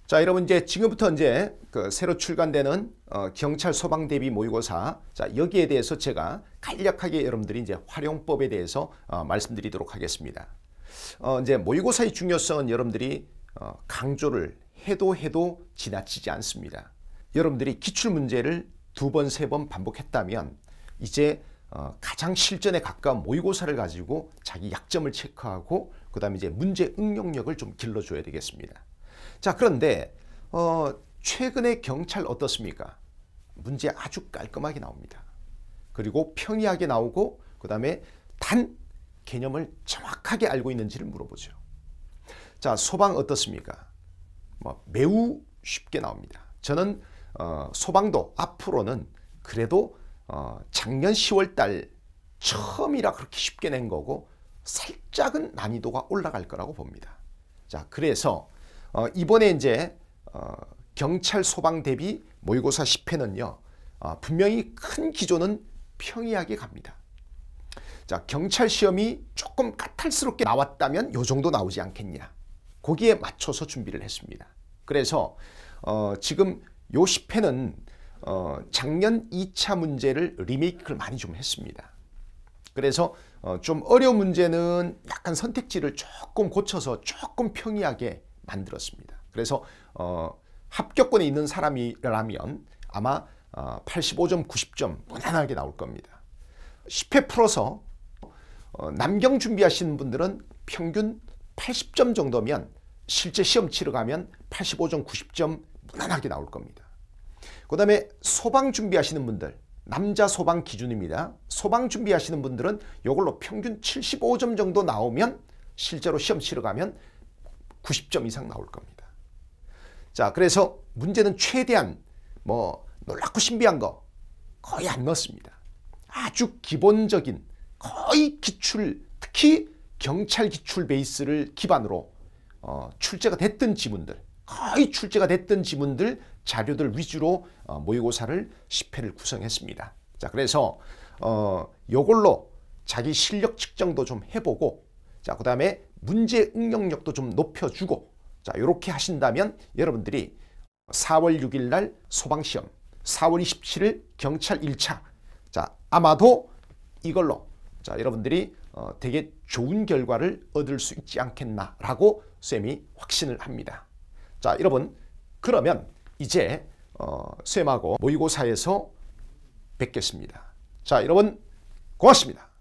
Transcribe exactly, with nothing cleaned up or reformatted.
자, 여러분 이제 지금부터 이제 그 새로 출간되는 어, 경찰 소방 대비 모의고사, 자 여기에 대해서 제가 간략하게 여러분들이 이제 활용법에 대해서 어, 말씀드리도록 하겠습니다. 어, 이제 모의고사의 중요성은 여러분들이 어, 강조를 해도 해도 지나치지 않습니다. 여러분들이 기출 문제를 두 번, 세 번 반복했다면 이제 어, 가장 실전에 가까운 모의고사를 가지고 자기 약점을 체크하고 그 다음에 이제 문제 응용력을 좀 길러줘야 되겠습니다. 자, 그런데 어, 최근에 경찰 어떻습니까? 문제 아주 깔끔하게 나옵니다. 그리고 평이하게 나오고 그 다음에 단 개념을 정확하게 알고 있는지를 물어보죠. 자, 소방 어떻습니까? 뭐 매우 쉽게 나옵니다. 저는 어, 소방도 앞으로는 그래도 어, 작년 시월 달 처음이라 그렇게 쉽게 낸 거고 살짝은 난이도가 올라갈 거라고 봅니다. 자, 그래서 어, 이번에 이제 어, 경찰 소방 대비 모의고사 십 회는요 어, 분명히 큰 기조는 평이하게 갑니다. 자, 경찰 시험이 조금 까탈스럽게 나왔다면 요 정도 나오지 않겠냐, 거기에 맞춰서 준비를 했습니다. 그래서 어, 지금 요 십 회는 어, 작년 이 차 문제를 리메이크를 많이 좀 했습니다. 그래서 어, 좀 어려운 문제는 약간 선택지를 조금 고쳐서 조금 평이하게 만들었습니다. 그래서 어, 합격권에 있는 사람이라면 아마 어, 팔십오 점, 구십 점 무난하게 나올 겁니다. 십 회 풀어서 어, 남경 준비하시는 분들은 평균 팔십 점 정도면 실제 시험 치러 가면 팔십오 점, 구십 점 무난하게 나올 겁니다. 그 다음에 소방 준비하시는 분들, 남자 소방 기준입니다. 소방 준비하시는 분들은 이걸로 평균 칠십오 점 정도 나오면 실제로 시험 치러 가면 구십 점 이상 나올 겁니다. 자, 그래서 문제는 최대한 뭐 놀랍고 신비한 거 거의 안 넣습니다. 아주 기본적인 거의 기출, 특히 경찰 기출 베이스를 기반으로 어, 출제가 됐던 지문들, 거의 출제가 됐던 지문들, 자료들 위주로 어, 모의고사를 십 회를 구성했습니다. 자, 그래서 어, 요걸로 자기 실력 측정도 좀 해보고, 자, 그 다음에 문제 응용력도 좀 높여주고, 자, 이렇게 하신다면 여러분들이 사월 육일 날 소방시험, 사월 이십칠일 경찰 일 차, 자, 아마도 이걸로 자, 여러분들이 어, 되게 좋은 결과를 얻을 수 있지 않겠나라고 쌤이 확신을 합니다. 자, 여러분, 그러면 이제 어, 쌤하고 모의고사에서 뵙겠습니다. 자, 여러분 고맙습니다.